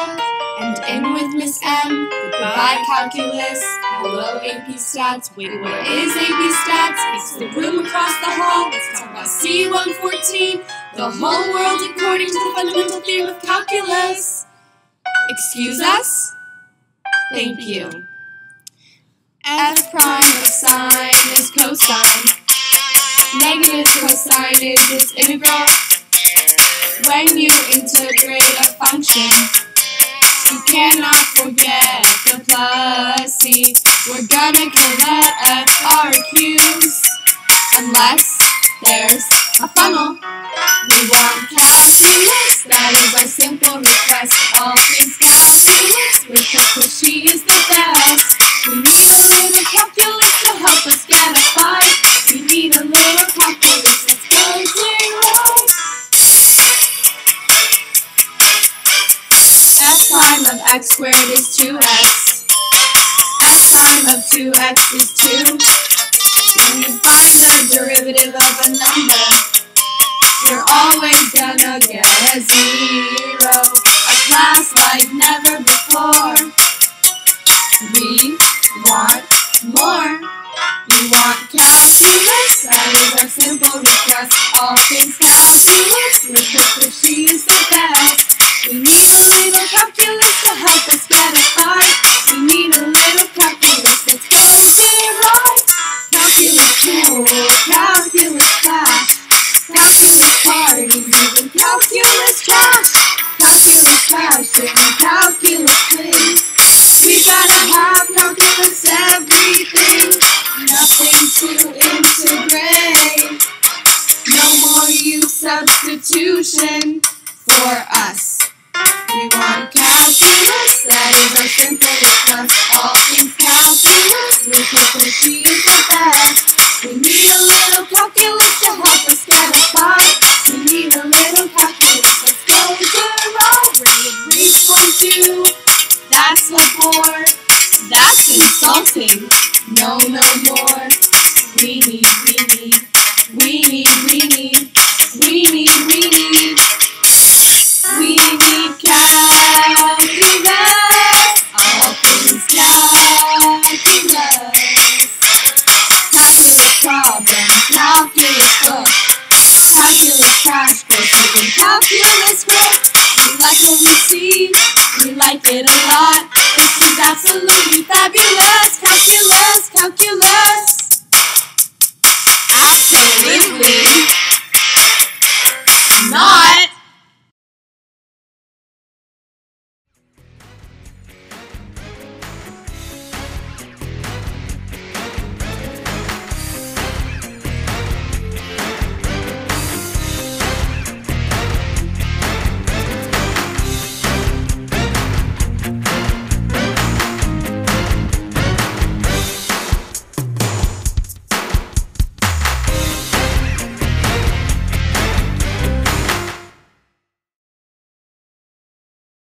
and in with Miss M. Goodbye, calculus. Hello, AP Stats. Wait, what is AP Stats? It's the room across the hall. Let's talk about C114. The whole world according to the fundamental theorem of calculus. Excuse us? Thank you. F prime of sine is cosine. Negative cosine is its integral. When you integrate a function, you cannot forget the plus C. We're gonna collect FRQs unless there's a funnel. We want calculus, that is our simple request. All things calculus, with her 'cause she is the best. We need a little calculus to help us get a 5. We need a little calculus, let's go zero. F prime of x squared is 2x. F prime of 2x is 2. When you find the derivative of a number, you're always gonna get a 0. A class like never before. We want more. We want calculus, that is our simple request. All things calculus, with her 'cause she's the best. We need a little calculus to help us get a 5. We need a little calculus, let's go 0. Calculus cool, calculus class, calculus parties, even calculus trash. Calculus passion, calculus play. We gotta have calculus everything, nothing to integrate. No more use substitution for us. We want calculus, that is our simple request. All things calculus, with her 'cause she is the best. We need a little calculus to help us get a 5. We need a little calculus, let's go 0. Read 1, 2, that's a 4. That's insulting, no more. We need calculus, all things calculus. Calculus problem, calculus book, calculus crash course, even calculus book. We like what we see, we like it a lot. This is absolute.